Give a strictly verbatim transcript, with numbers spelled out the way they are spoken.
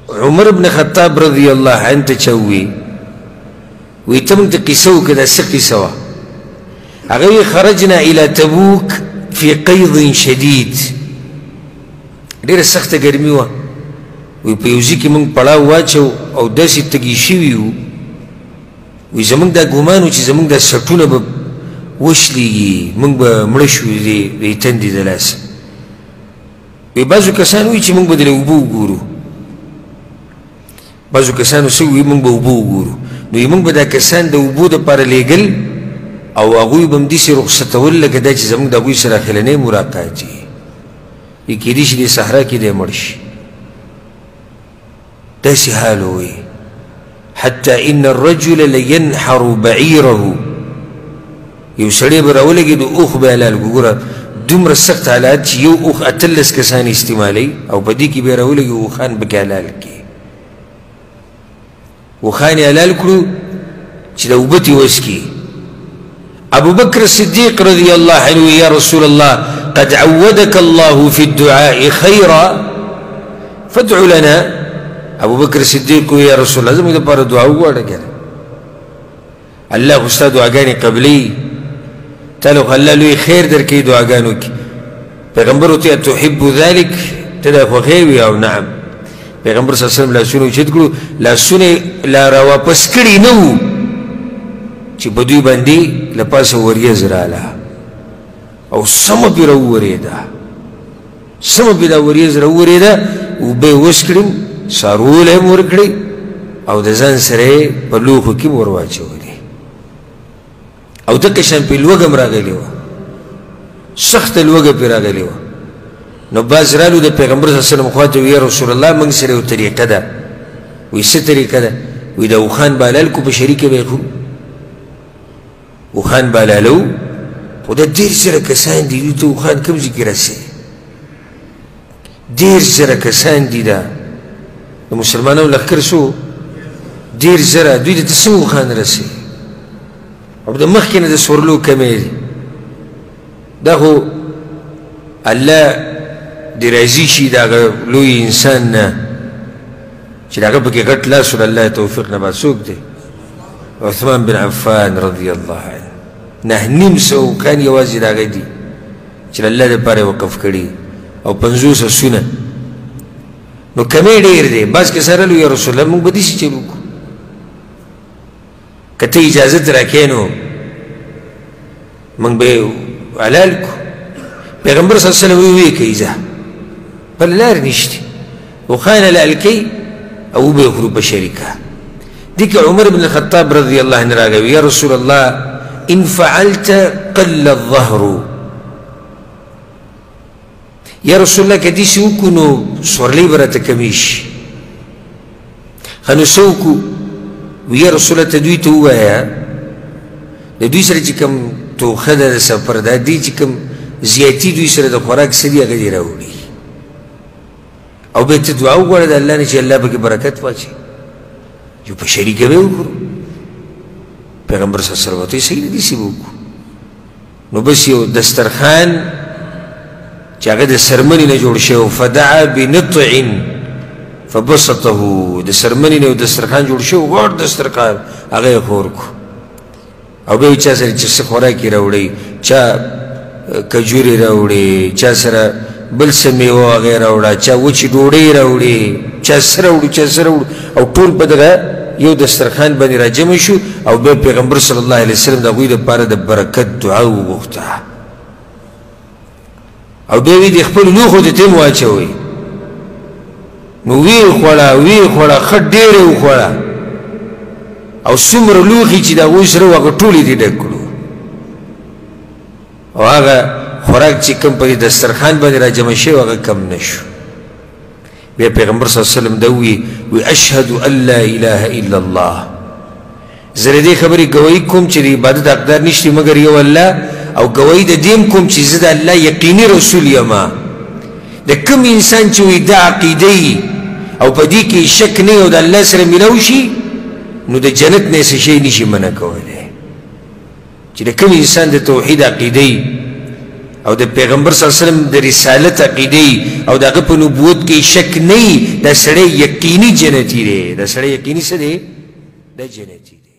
عمر بن خطاب رضي الله عنه تشوي ويتم قصو كذا سقسوا أغوي خرجنا إلى تبوك في قيض شديد دير سخت گرمي وي پيوزي كي من پڑاو واچو او داسي تگي شويو وي زمنگ دا گمانو چي زمنگ دا سٹونه با وشليگي من با مرشو دي دي تندي دلاس وي بازو کسانو چي من با دل اوبو گورو بازو کسانو سوي من با اوبو گورو نو من با دا کسان دا اوبو دا پار لگل او اغوی بم دیسی رخصتول لکه دا چی زمانگ دا اغوی سراخلنه مراقاتی یکی دیش دی صحرا کی دی مرش داسي حالوي حتى إن الرجل لينحر بعيره يوسري براولي دو أخ بهلال قورا دمر السقط على هاتش يو أخ أتلس كساني استمالي أو بديكي براولي أخان بكالالكي وخاني هلال كلو چلو بتي وسكي أبو بكر الصديق رضي الله عنه يا رسول الله قد عودك الله في الدعاء خيرا فادع لنا ابو بکر صدیق یا رسول الله زموږ لپاره دعا وغواړه کنه الله استاد دعاګانې قبلي تعالی الله لوی خیر درکې دعاګانو کې پیغمبر ته تحب ذلك تدا خوخي او نعم پیغمبر صلی الله علیه وسلم لا سونو چې کړو لا سونه لا را واپس کړی نو چې بدوی باندې لپاسه وریه زراله او سم بیر وریدا سم بیر وریه زرا وریدا او به وسکړم سارول هم ورکړي او د ځان سره په لوښو کې ور واچولې او دغه شان په لوږه هم راغلی وه سخته لوږه پرې راغلی وه نو باز رالو د پیغمبر صلی الله علیه وسلم خواته وی رسول الله موږ سره یو طریقه ده وایي څه طریقه ده وایي د اوښان بالال کو په شریکه به یې خو اوښان بالالو خو د ډېر زره کسان دي دوی ته اوښان کوم ځای کې رسي ډېر زره کسان دي دا د مسلمانانو لښکر شو ډېر زره دوی ته څنګه اوښان رسي او د مخکې نه د سورلو کمې دي دا خو الله دې راضي شي د هغه لوی انسان نه چې د هغه پکې غټ لاس ول الله توفیق نه بعد څوک دی عثمان بن عفان رضی الله عنه نه نیم سو کان یوازې د هغه دي چې الله دپاره وقف کړي او پنځوس آسونه نو کمې ډېر دی بعض کسان رالو یا رسول الله موږ به داسې چل وکړو که ته اجازت راکې نو موږ به حلال کړو پیغمبر صلی الله علیه وسلم وی کوي ځه بل لار نشته وخان حلال کوي او به خرو په شریکه دي کې عمر بن الخطاب رضی الله عنه راغی یا رسول الله ان فعلت قل الظهر یا رسول الله کدی شو کو نو سورلی برته کمیش خنو سوکو وی رسول الله تدوی ته وایا د دوی سره چې کوم توخه د سفر د دې چې کوم زیاتی دوی سره د خوراک سړي هغه دی راوړي او به ته دعا وغواړه د الله نه چې الله پکې برکت واچي جو په شریکه به وکړو پیغمبر صلی الله علیه وسلم ته صحیح دي سی وکړو نو بس یو دسترخوان چې هغه د سرمنې نه جوړ شوی فدعا بنطع فبسطه د سرمنې نه یو دسترخوان جوړ شوی غوړ دسترخوان هغه یې خور کړو او به چا سره چې څه خوراکي راوړی چا کجوري راوړي چا سره بل څه میوه هغه راوړه چا وچې ډوډۍ راوړي چا څه راوړو چا څه راوړو او ټول په دغه یو دسترخوان باندې راجمع شو او بیا پیغمبر صلی الله علیه وسلم د هغوی دپاره د برکت دعا وغوښته او بیا وی د خپلو لوښو ته تیم واچوئ نو ویې خوړه ویې خوړه ښه ډېره یې وخوړه او څومره لوښي چې د هغوی سره و هغه ټول یې دې ډک کړو او هغه خوراک چې کوم په دې دسترخوان باندې راجمع شوی هغه کم نه شو بیا پیغمبر صلی الله علیه وسلم دا وی وی اشهد ان لا اله الا الله زه د دې خبرې ګوایي کوم چې د عبادت حقدار نشته مګر یو الله او ګوایي د دې کوم چې زه د الله یقیني رسول یم د کوم انسان چې وي دا عقیده او په دې کې شک نه او د الله سره ملو شي نو د جنت نه څه شی نشي منع کولی چې د کوم انسان د توحید عقیده او د پیغمبر صلی الله علیه وسلم د رسالت عقیده او دغه په نبوت کې شک نه دا سړی یقیني جنتی دی دا سړی یقیني څه دی دا جنتی دی